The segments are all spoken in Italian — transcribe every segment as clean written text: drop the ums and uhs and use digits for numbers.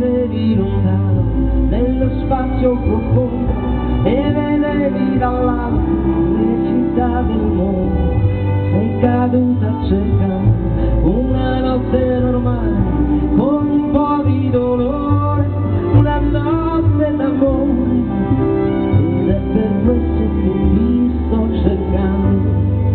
vedevi lontano nello spazio profondo e vedevi dall'alto le città del mondo. Sei caduta cercando una notte normale con un po' di dolore, una notte d'amore, ed è per questo che ti sto cercando.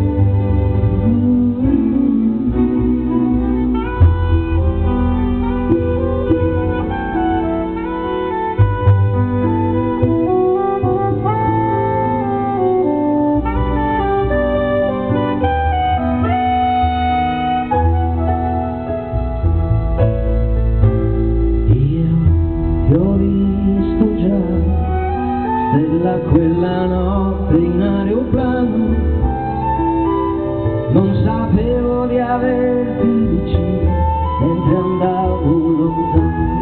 Quella notte in aeroplano non sapevo di averti vicino mentre andavo lontano.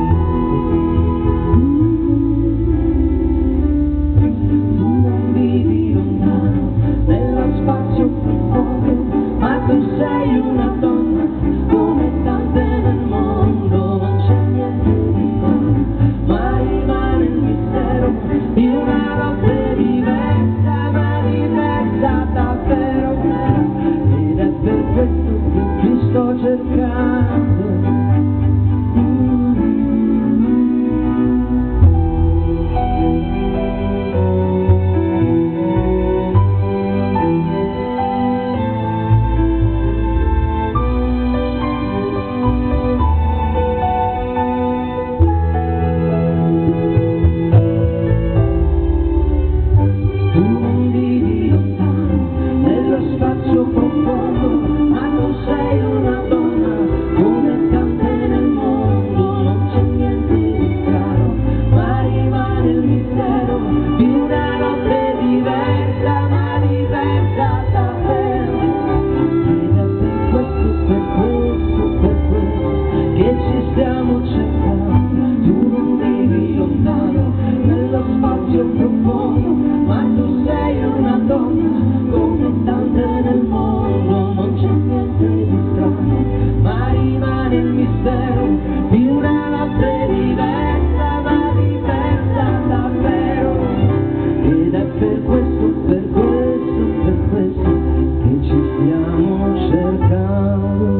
Tu non vivi lontano nello spazio profondo, ma tu sei una donna come tante nel mondo. Non c'è niente di strano, ma rimane il mistero di una notte sto cercando. Tu non vivi lontano nello spazio profondo, ma tu sei una donna come tante nel mondo. Non c'è niente di strano, ma rimane il mistero di una notte diversa, ma diversa davvero. Ed è per questo che ci stiamo cercando. Tu non vivi lontano nello spazio profondo, ma tu sei una donna come tante nel mondo. Non c'è niente di strano, ma rimane il mistero di una notte diversa, ma diversa davvero. Ed è per questo che ci stiamo cercando.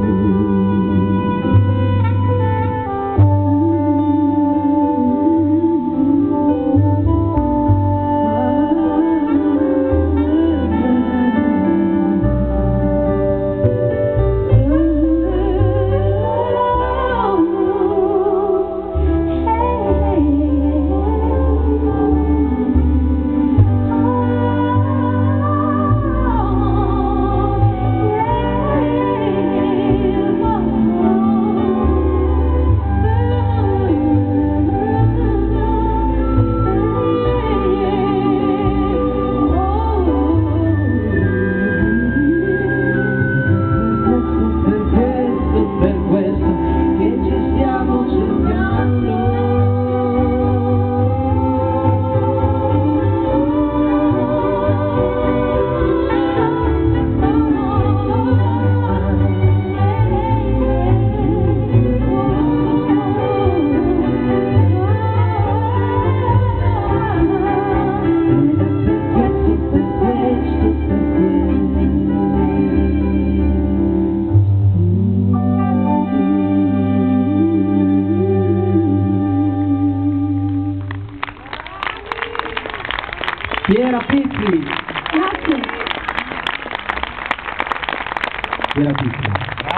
Piera Pizzi. Grazie. Piera Pizzi.